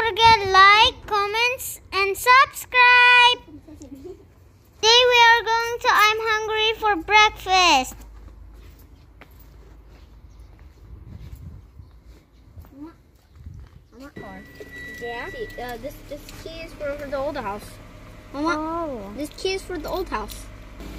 forget like, comments, and subscribe. Today we are going to I'm hungry for breakfast. Yeah. See, this key is for the old house. Mama, Oh. this key is for the old house.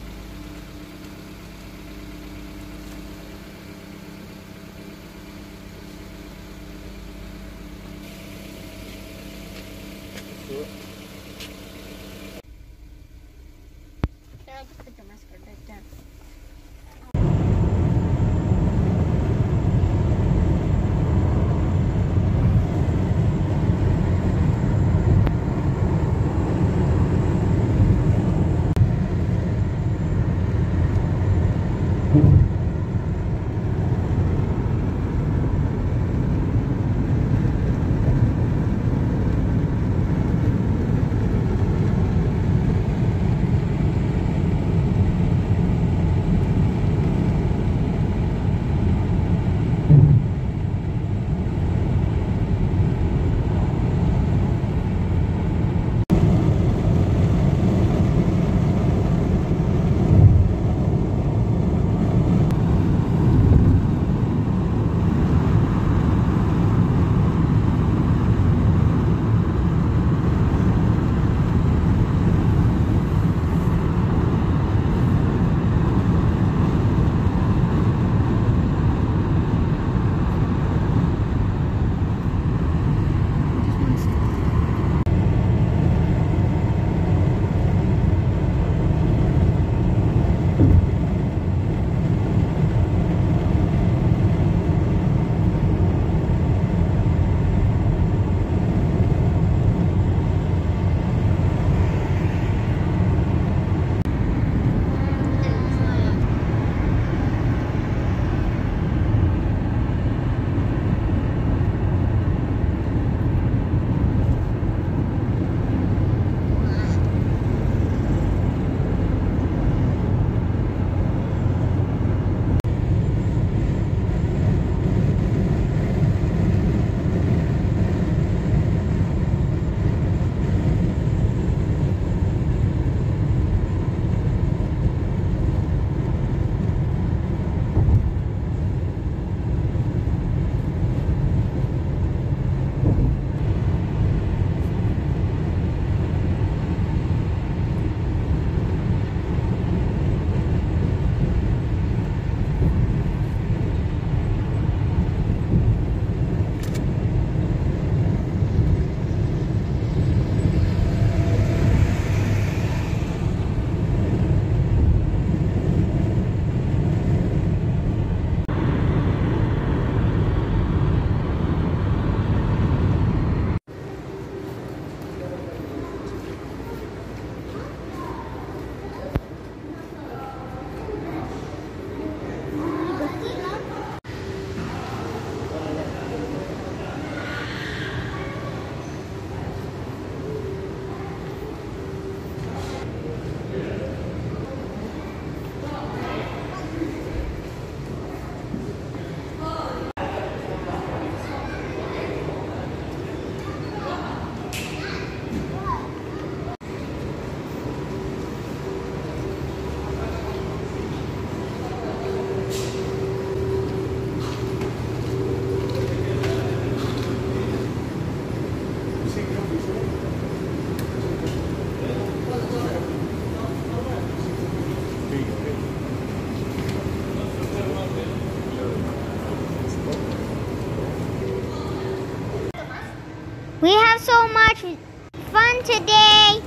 We have so much fun today.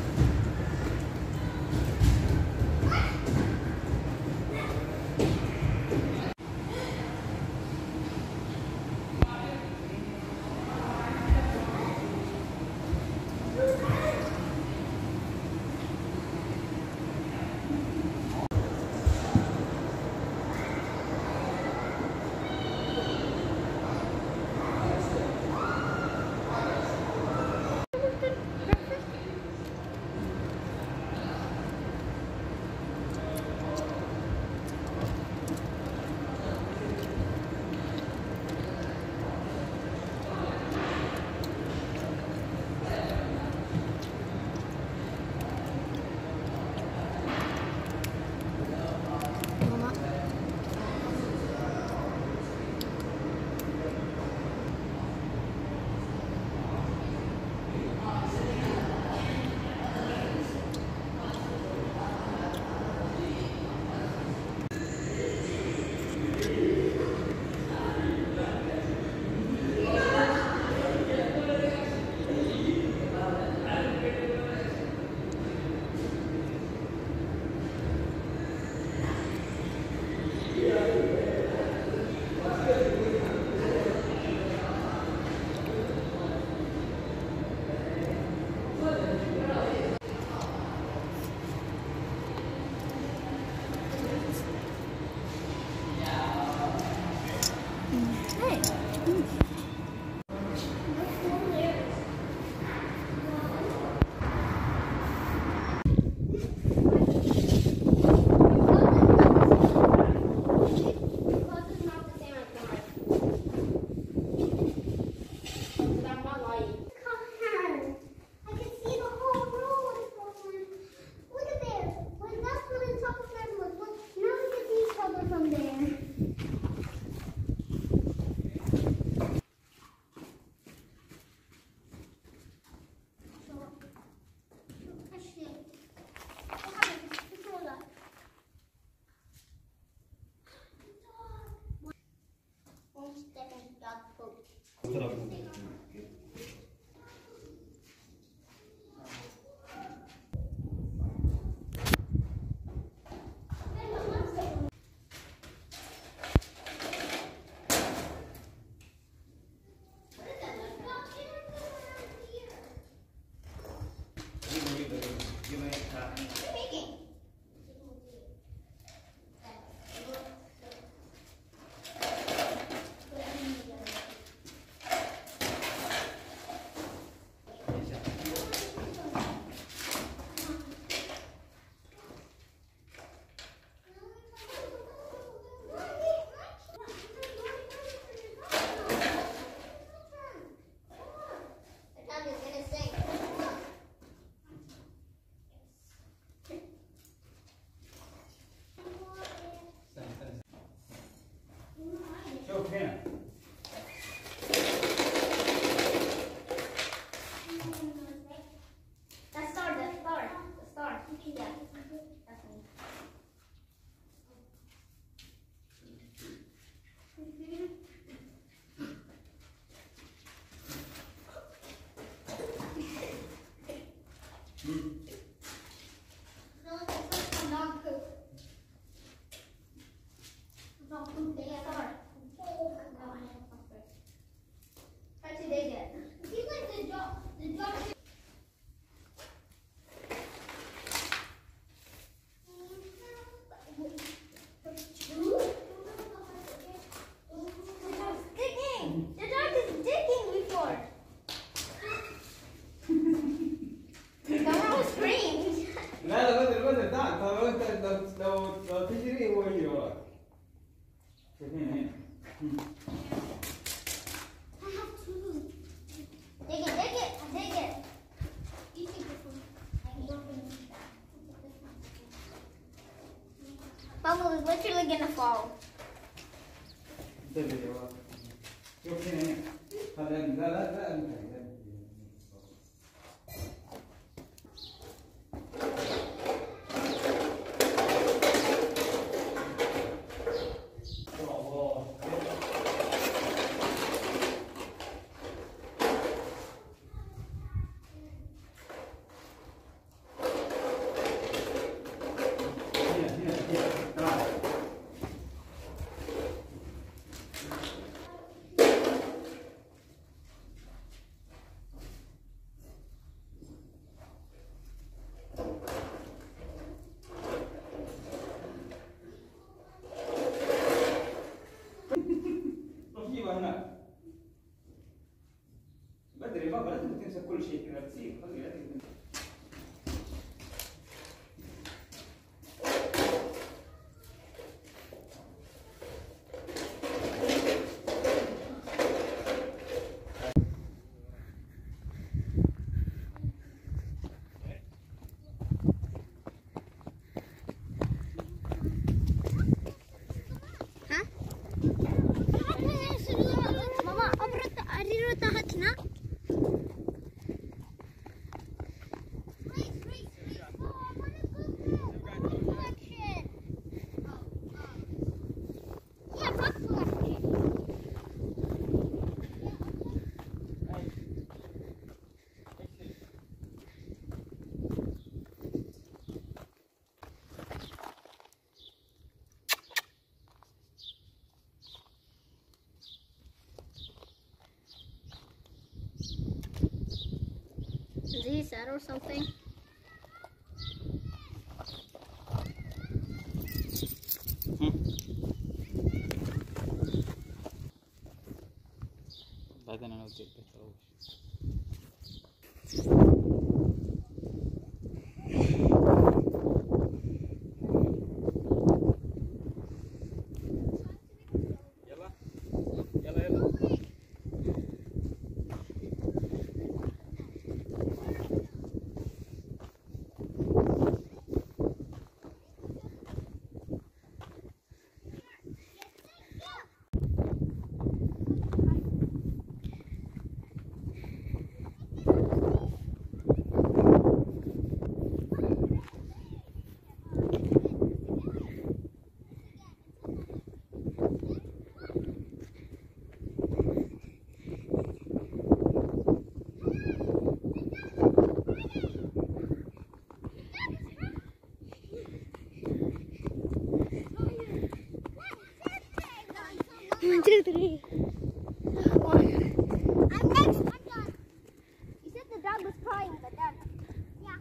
Humble is literally gonna fall. بدري بابا لازم تنسى كل شيء كذا تصير خلي لا تنسى. Mama, Ariro tahat na. Is he sad or something? بعدين انا ودي البيت اول. One, two, three. One. I'm next. I'm done. You said the dog was crying, but then. Yeah.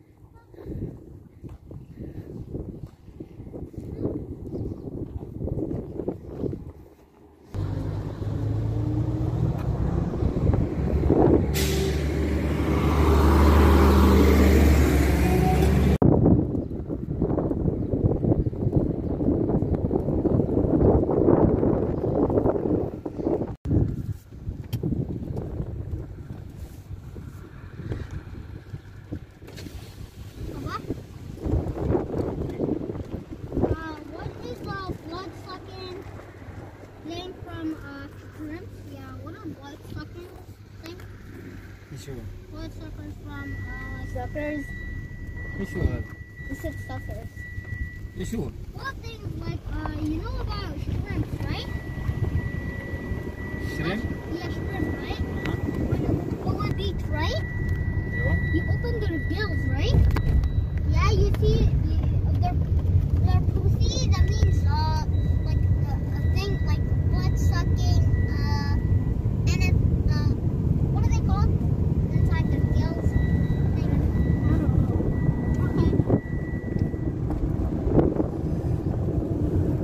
What is blood sucking name from shrimp? Yeah, what are blood sucking thing? شو؟ Blood suckers from Suckers. ايش هو هذا؟ You said suckers. ايش هو؟ Well, things like you know about shrimps, right? شريم؟ Yeah, shrimp, right? When you go on beach, right? ايوه. You open their gills, right? Yeah, you see their pussy. That means like a thing like blood sucking. And it what are they called? Inside their gills. I don't know. Okay.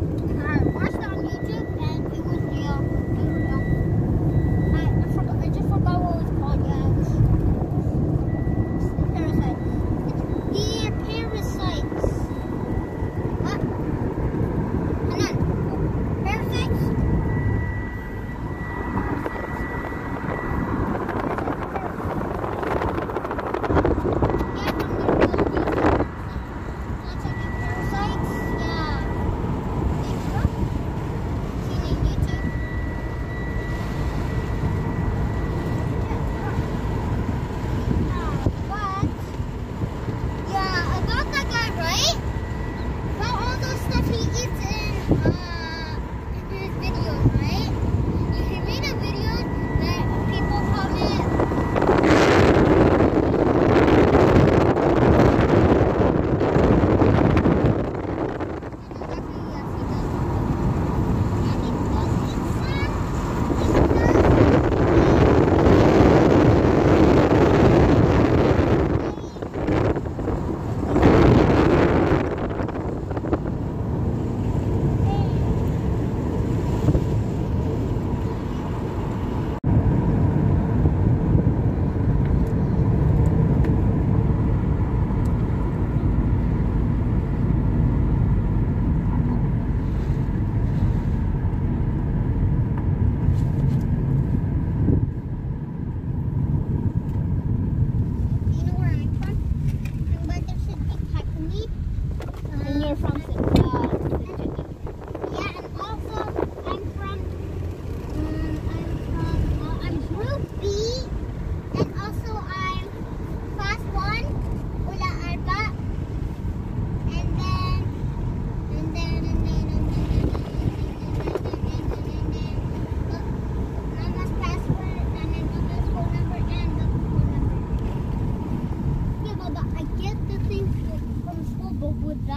I watched it on YouTube and it was real. I forgot. I just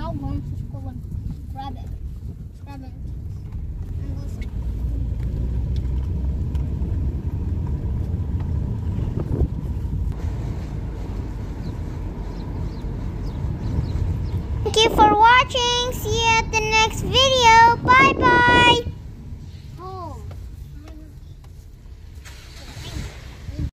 now going to school and grab it. Grab it. And go to Thank you for watching. See you at the next video. Bye bye.